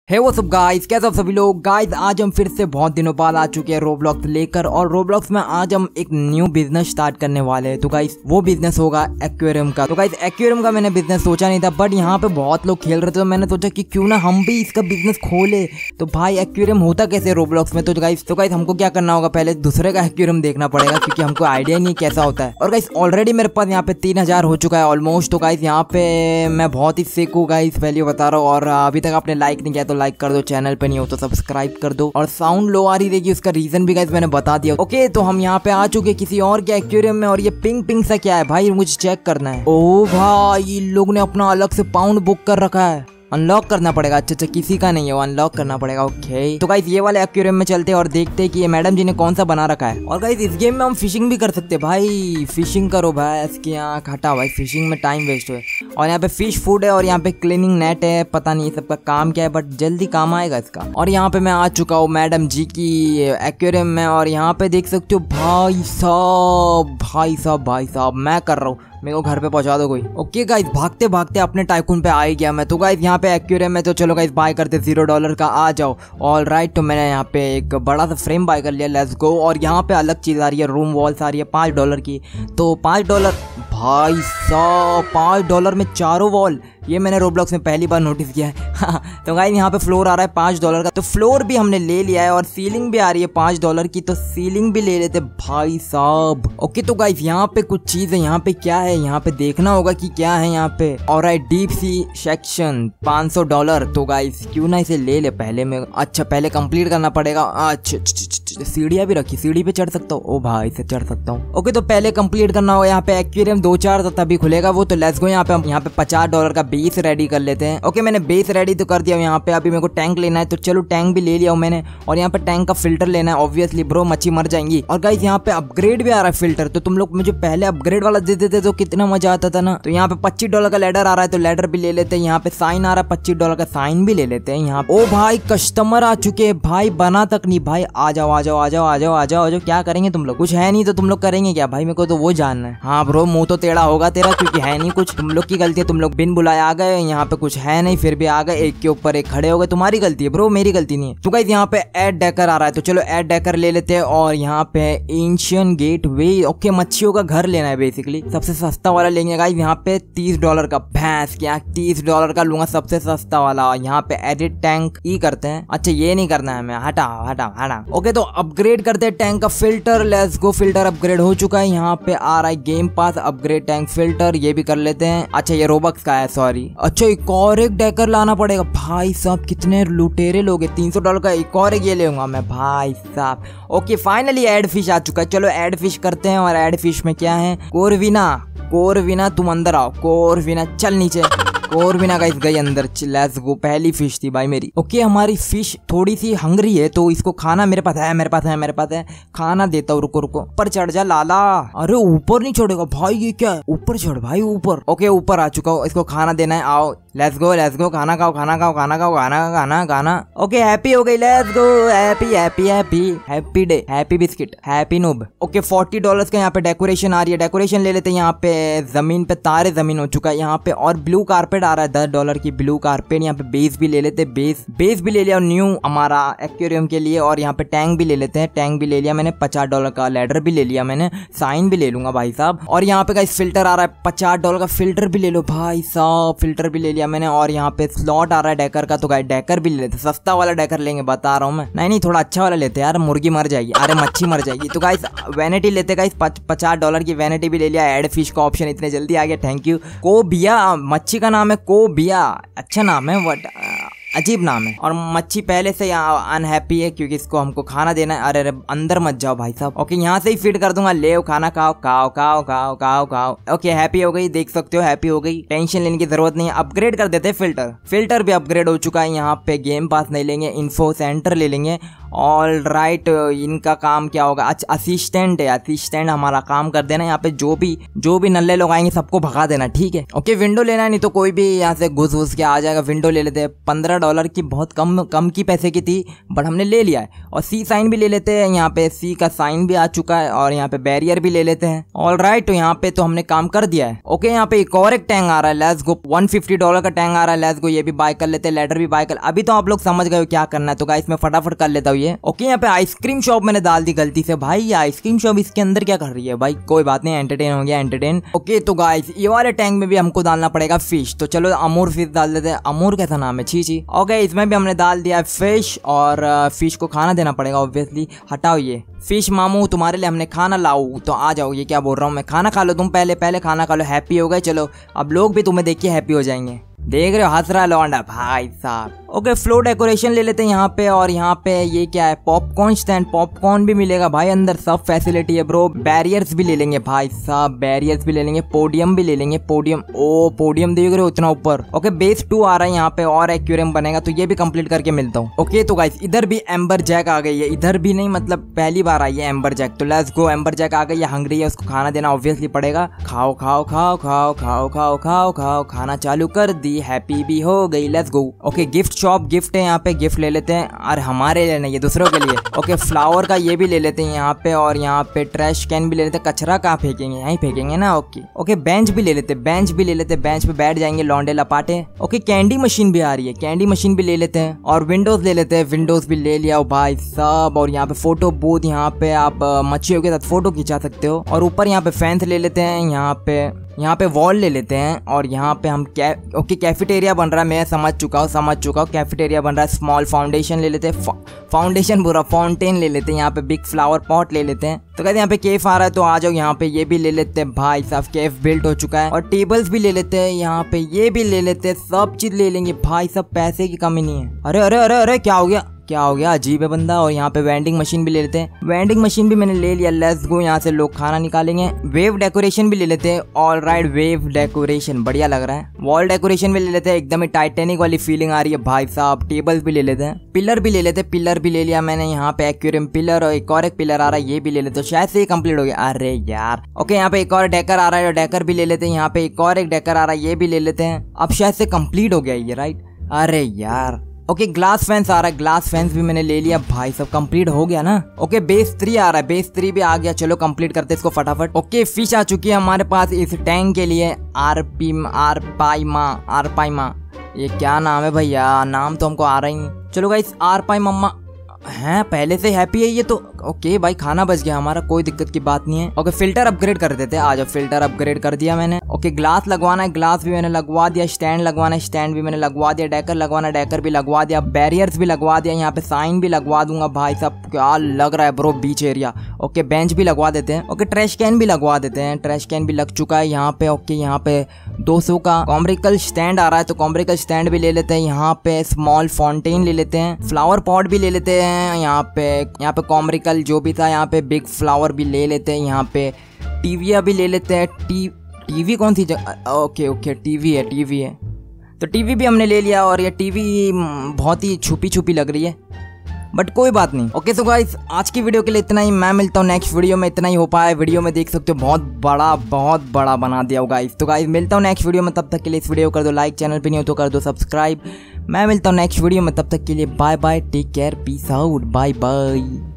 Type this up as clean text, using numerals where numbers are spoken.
हे वो सब गाइस, कैसे आप सभी लोग। गाइस आज हम फिर से बहुत दिनों बाद आ चुके हैं रोब्लॉक्स लेकर, और रोब्लॉक्स में आज हम एक न्यू बिजनेस स्टार्ट करने वाले हैं। तो गाइस वो बिजनेस होगा एक्वेरियम का। तो गाइस एक्वेरियम का मैंने बिजनेस सोचा नहीं था, बट यहाँ पे बहुत लोग खेल रहे थे तो मैंने सोचा कि क्यों ना हम भी इसका बिजनेस खोले। तो भाई एक्वेरियम होता कैसे रोब्लॉक्स में। तो गाइस हमको क्या करना होगा, पहले दूसरे का एक्वेरियम देखना पड़ेगा क्योंकि हमको आइडिया नहीं कैसा होता है। और गाइस ऑलरेडी मेरे पास यहाँ पे 3000 हो चुका है ऑलमोस्ट। तो गाइस यहाँ पे मैं बहुत ही सिक हूँ गाइस, पहले बता रहा हूँ। और अभी तक आपने लाइक नहीं किया तो लाइक कर दो, चैनल पे नहीं हो तो सब्सक्राइब कर दो। और साउंड लो आ रही रहेगी, उसका रीजन भी गाइस मैंने बता दिया। ओके तो हम यहाँ पे आ चुके किसी और के एक्वेरियम में, और ये पिंक पिंक सा क्या है भाई, मुझे चेक करना है। ओ भाई इन लोग ने अपना अलग से पाउंड बुक कर रखा है, अनलॉक करना पड़ेगा। अच्छा किसी का नहीं है वो, अनलॉक करना पड़ेगा। ओके तो गाइस ये वाले एक्वेरियम में चलते हैं और देखते हैं कि ये मैडम जी ने कौन सा बना रखा है। और गाइस इस गेम में हम फिशिंग भी कर सकते हैं भाई, फिशिंग करो भाई। इसके यहाँ हटा भाई, फिशिंग में टाइम वेस्ट हुए। और यहाँ पे फिश फूड है और यहाँ पे क्लीनिंग नेट है, पता नहीं सबका काम क्या है बट जल्दी काम आएगा इसका। और यहाँ पे मैं आ चुका हूँ मैडम जी की एक्वेरियम में, और यहाँ पे देख सकते हो भाई साहब मैं कर रहा हूँ, मेरे को घर पे पहुंचा दो कोई। ओके गाइस भागते भागते अपने टाइकून पे आ ही गया मैं। तो गाइस यहाँ पे एक्वेरियम में तो चलो गाइस बाय करते $0 का, आ जाओ। ऑल राइट तो मैंने यहाँ पे एक बड़ा सा फ्रेम बाय कर लिया, लेट्स गो। और यहाँ पे अलग चीज आ रही है, रूम वॉल्स आ रही है $5 की। तो $5 भाई साहब, $5 में चारों वॉल, ये मैंने रोब्लॉक्स में पहली बार नोटिस किया है। तो गाइस यहाँ पे फ्लोर आ रहा है $5 का, तो फ्लोर भी हमने ले लिया है। और सीलिंग भी आ रही है $5 की, तो सीलिंग भी ले लेते भाई साहब। ओके तो गाइस यहाँ पे कुछ चीज है, यहाँ पे क्या है, यहाँ पे देखना होगा कि क्या है यहाँ पे। Alright deep sea section $500। तो गाइस क्यों ना इसे ले ले पहले में। अच्छा पहले कंप्लीट करना पड़ेगा। अच्छा सीढ़ियाँ भी रखी, सीढ़ी पे चढ़ सकता हूँ। ओ भाई से चढ़ सकता हूँ। ओके तो पहले कंप्लीट करना होगा यहाँ पे एक्वेरियम 2-4 तभी खुलेगा वो। तो लेट्स गो, यहाँ पे हम यहाँ पे $50 का बेस रेडी कर लेते हैं। ओके मैंने बेस रेडी तो कर दिया यहाँ पे। अभी मेरे को टैंक लेना है, तो चलो टैंक भी ले लिया हूँ मैंने। और यहाँ पे टैंक का फिल्टर लेना है ऑब्वियसली ब्रो, मच्छी मर जाएंगी। और गाइस यहाँ पे अपग्रेड भी आ रहा है फिल्टर, तो तुम लोग मुझे पहले अपग्रेड वाला दे देते तो कितना मजा आता था ना। तो यहाँ पे $25 का लेडर आ रहा है, तो लेडर भी ले लेते हैं। यहाँ पे साइन आ रहा है $25 का, साइन भी ले लेते हैं यहाँ। ओ भाई कस्टमर आ चुके हैं भाई, बना तक नहीं भाई। आ जाओ आ जाओ आ जाओ आ जाओ आ जाओ आ जाओ। क्या करेंगे तुम लोग, कुछ है नहीं तो तुम लोग करेंगे क्या भाई, मेरे को तो वो जानना है। हाँ ब्रो मुंह तो टेढ़ा होगा तेरा, क्योंकि है नहीं कुछ, तुम लोग की गलती है। तुम लोग बिन बुलाए आ गए, यहाँ पे कुछ है नहीं फिर भी आ गए, एक के ऊपर एक खड़े हो गए, तुम्हारी गलती है ब्रो, मेरी गलती नहीं है। तो गाइस यहाँ पे ऐड डेकर आ रहा है, तो चलो ऐड डेकर ले लेते हैं। और यहाँ पे एंशियन गेट वे, ओके मच्छियों का घर लेना है बेसिकली, सबसे सस्ता वाला लेंगे गाइस। यहाँ पे $30 का भैंस, क्या $30 का लूंगा सबसे सस्ता वाला। यहाँ पे एडिट टैंक ई करते हैं। अच्छा ये नहीं करना है हमें, हटा हटा हटा। ओके तो अपग्रेड करते हैं टैंक का filter, let's go. Filter upgrade हो चुका है, यहाँ पे आ रहा है game pass upgrade tank filter, ये भी कर लेते हैं। अच्छा ये रोबक्स का है सॉरी। अच्छा एक और एक डेकर लाना पड़ेगा भाई साहब, कितने लुटेरे लोग हैं। $300 का एक और एक ये लेऊंगा मैं भाई साहब। ओके फाइनली एड फिश आ चुका है, चलो एड फिश करते हैं। और एड फिश में क्या है, कोरविना तुम अंदर आओ, कोरविना चल नीचे। कोरविना गाइस गई अंदर, लेट्स गो। पहली फिश थी भाई मेरी। ओके हमारी फिश थोड़ी सी हंग्री है, तो इसको खाना मेरे पास है खाना देता हूँ। रुको ऊपर चढ़ जा लाला। अरे ऊपर नहीं छोड़ेगा भाई, ये क्या है, ऊपर चढ़ भाई ऊपर। ओके ऊपर आ चुका हूँ, इसको खाना देना है, आओ लेट्स गो। खाना खाओ खाना। ओके हैप्पी हो गई, let's go. Happy day, happy biscuit, happy noob. Okay $40 का यहाँ पे डेकोरेशन आ रही है, डेकोरेशन ले लेते हैं। यहाँ पे जमीन पे तारे जमीन हो चुका है यहाँ पे। और ब्लू कारपेट आ रहा है $10 की ब्लू कारपेट। यहाँ पे बेस भी ले लेते, बेस भी ले लिया न्यू हमारा एक्वेरियम के लिए। और यहाँ पे टैंक भी ले लेते हैं, टैंक भी ले लिया मैंने। $50 का लेडर भी ले लिया मैंने, साइन भी ले लूंगा भाई साहब। और यहाँ पे गाइस फिल्टर आ रहा है $50 का, फिल्टर भी ले लो भाई साहब, फिल्टर भी ले लिया मैंने। और यहाँ पे स्लॉट आ रहा है डेकर का, तो गाइस डेकर भी ले लेते, सस्ता वाला डेकर लेंगे बता रहा हूँ मैं। नहीं थोड़ा अच्छा वाला लेते यार, मुर्गी मर जाएगी, अरे मच्छी मर जाएगी। तो गाइस वैनिटी लेते गाइस, $50 की वैनिटी भी ले लिया। एड फिश का ऑप्शन इतने जल्दी आ गया, थैंक यू। कोबिया मच्छी का नाम है, कोबिया अच्छा नाम है, बट अजीब नाम है। और मच्छी पहले से यहाँ अनहैप्पी है क्योंकि इसको हमको खाना देना है। अरे अंदर मत जाओ भाई साहब। ओके यहाँ से ही फीड कर दूंगा, ले खाना खाओ। ओके हैप्पी हो गई, देख सकते हो हैप्पी हो गई, टेंशन लेने की जरूरत नहीं है। अपग्रेड कर देते हैं फिल्टर भी अपग्रेड हो चुका है। यहाँ पे गेम पास नहीं लेंगे, इन्फो सेंटर ले लेंगे। ऑल राइट, इनका काम क्या होगा? अच्छा असिस्टेंट है, असिस्टेंट हमारा काम कर देना। यहाँ पे जो भी नल्ले लोग आएंगे सबको भगा देना, ठीक है। ओके विंडो लेना है, नहीं तो कोई भी यहाँ से घुस के आ जाएगा। विंडो ले लेते हैं, $15 की, बहुत कम की पैसे की थी बट हमने ले लिया है। और सी साइन भी ले लेते हैं, यहाँ पे सी का साइन भी आ चुका है। और यहाँ पे बैरियर भी ले लेते हैं। ऑल राइट, तो यहाँ पे तो हमने काम कर दिया है। ओके यहाँ पे एक और एक टैंक आ रहा है, लेट्स गो। $150 का टैंक आ रहा है, लेट्स गो। ये भी बाय कर लेते हैं, लेडर भी बाय कर। अभी तो आप लोग समझ गए हो क्या करना है, तो गाइस मैं फटाफट कर लेता हूँ ये। ओके यहाँ पे आइसक्रीम शॉप मैंने डाल दी गलती से। भाई ये आइसक्रीम शॉप इसके अंदर क्या कर रही है भाई? कोई बात नहीं, एंटरटेन हो गया, एंटरटेन। ओके तो गाइस ये वाले टैंक में भी हमको डालना पड़ेगा फिश। तो चलो अमूर फिश डाल देते हैं। अमूर कैसा नाम है, छी। ओके इसमें भी हमने डाल दिया फिश, और फिश को खाना देना पड़ेगा ऑब्वियसली। हटाओ ये फिश मामू, तुम्हारे लिए हमने खाना लाऊ, तो आ जाओ। ये क्या बोल रहा हूँ मैं? खाना खा लो तुम, पहले खाना खा लो। हैप्पी हो गए, चलो अब लोग भी तुम्हें देख के हैप्पी हो जाएंगे। देख रहे हो हंस रहा लौंडा भाई साहब। ओके फ्लोर डेकोरेशन ले लेते हैं यहाँ पे। और यहाँ पे ये क्या है? पॉपकॉर्न स्टैंड, पॉपकॉर्न भी मिलेगा भाई अंदर, सब फैसिलिटी है ब्रो। बैरियर्स भी ले लेंगे भाई साहब, बैरियर्स भी ले लेंगे। पोडियम भी ले लेंगे, पोडियम। ओ पोडियम देख रहे हो इतना ऊपर। ओके बेस 2 आ रहा है यहाँ पे, और एक्वेरियम बनेगा, तो ये भी कंप्लीट करके मिलता हूँ। ओके तो गाइस इधर भी एम्बर जैक आ गई है। इधर भी नहीं, मतलब पहली बार आई है एम्बर जैक। तो लेट्स गो, एम्बर जैक आ गई है, हंग्री है, उसको खाना देना ऑब्वियसली पड़ेगा। खाओ खाओ खाओ खाओ खाओ खाओ खाओ खाओ, खाना चालू कर दी, हैप्पी भी हो गई, let's go. Okay gift shop, gift है यहाँ पे, गिफ्ट ले लेते हैं। और हमारे लिए नहीं, ये दूसरों के लिए। ओके फ्लावर का ये भी ले लेते हैं यहाँ पे। और यहाँ पे ट्रैश कैन भी ले लेते हैं। कचरा कहाँ फेंकेंगे? यहीं फेंकेंगे ना। ओके बेंच भी ले लेते, बेंच पे बैठ जाएंगे लौंडे लपाटे। ओके कैंडी मशीन भी आ रही है, कैंडी मशीन भी ले लेते हैं। और विंडोज ले लेते हैं, विंडोज भी ले लिया भाई साहब। और यहाँ पे फोटो बूथ, यहाँ पे आप मच्छियों के साथ फोटो खिंचा सकते हो। और ऊपर यहाँ पे फैंस ले लेते हैं, यहाँ पे वॉल ले लेते हैं। और यहाँ पे हम कैफेटेरिया बन रहा है, मैं समझ चुका हूँ कैफेटेरिया बन रहा है। स्मॉल फाउंडेशन ले लेते हैं, फाउंडेशन बुरा, फाउंटेन ले लेते हैं। यहाँ पे बिग फ्लावर पॉट ले लेते हैं। तो कहते हैं यहाँ पे केफ आ रहा है, तो आ जाओ यहाँ पे। ये भी ले लेते हैं भाई साहब, केफ बिल्ट हो चुका है। और टेबल्स भी ले लेते हैं यहाँ पे, ये भी ले लेते हैं, सब चीज ले लेंगे भाई साहब, पैसे की कमी नहीं है। अरे अरे अरे अरे क्या हो गया? अजीब है बंदा। और यहाँ पे वेंडिंग मशीन भी ले लेते हैं, वेंडिंग मशीन भी मैंने ले लिया। लेट्स गो, यहाँ से लोग खाना निकालेंगे। वेव डेकोरेशन भी ले लेते हैं। ऑल राइट, वेव डेकोरेशन बढ़िया लग रहा है। वॉल डेकोरेशन भी ले लेते हैं, एकदम ही टाइटैनिक वाली फीलिंग आ रही है भाई साहब। टेबल्स भी ले लेते हैं, पिलर भी ले लेते हैं, पिलर भी ले लिया मैंने। यहाँ पे एक्वेरियम पिलर, और एक और एक पिलर आ रहा है, ये भी ले लेते हैं। शायद से ये कंप्लीट हो गया। अरे यार ओके यहाँ पे एक और डेकर आ रहा है, डेकर भी ले लेते हैं। यहाँ पे एक और एक डेकर आ रहा है, ये भी ले लेते हैं। अब शायद से कंप्लीट हो गया ये, राइट? अरे यार ओके ग्लास फैंस आ रहा है, ग्लास फैंस भी मैंने ले लिया भाई सब, कंप्लीट हो गया ना। ओके बेस 3 आ रहा है, बेस 3 भी आ गया। चलो कंप्लीट करते इसको फटाफट। ओके फिश आ चुकी है हमारे पास इस टैंक के लिए। आरपाइमा, ये क्या नाम है भैया? नाम तो हमको आ रहा ही नहीं। चलो गाइस आरपाई मम्मा हैं, पहले से हैप्पी है ये तो। ओके भाई खाना बच गया हमारा, कोई दिक्कत की बात नहीं है। ओके फिल्टर अपग्रेड कर देते हैं, आ जाओ। फिल्टर अपग्रेड कर दिया मैंने। ओके ग्लास लगवाना है, ग्लास भी मैंने लगवा दिया। स्टैंड लगवाना है, स्टैंड भी मैंने लगवा दिया। डेकर लगवाना है, डेकर भी लगवा दिया। बैरियर्स भी लगवा दिया। यहाँ पे साइन भी लगवा दूंगा भाई साहब, क्या लग रहा है bro beach area. Okay bench भी लगवा देते हैं। ओके ट्रैश कैन भी लगवा देते हैं, ट्रैश कैन भी लग चुका है यहाँ पे। ओके यहाँ पे 200 का कॉम्ब्रिकल स्टैंड आ रहा है, तो कॉम्ब्रिकल स्टैंड भी ले लेते हैं। यहाँ पे स्मॉल फाउंटेन ले लेते हैं, फ्लावर पॉट भी ले लेते हैं। यहाँ पे कॉम्ब्रिकल जो भी था, यहाँ पे बिग फ्लावर भी ले लेते हैं। यहाँ पे टीवी भी ले लेते हैं। टीवी कौन सी जगह? ओके टीवी है, तो टीवी भी हमने ले लिया। और ये टीवी बहुत ही छुपी लग रही है, बट कोई बात नहीं। ओके सो गाइस आज की वीडियो के लिए इतना ही। मैं मिलता हूँ नेक्स्ट वीडियो में। इतना ही हो पाया, वीडियो में देख सकते हो बहुत बड़ा बना दिया होगा गाइस। तो गाइस मिलता हूँ नेक्स्ट वीडियो में, तब तक के लिए इस वीडियो कर दो लाइक, चैनल पे नहीं हो तो कर दो सब्सक्राइब। मैं मिलता हूँ नेक्स्ट वीडियो में, तब तक के लिए bye bye, take care, peace out, bye bye.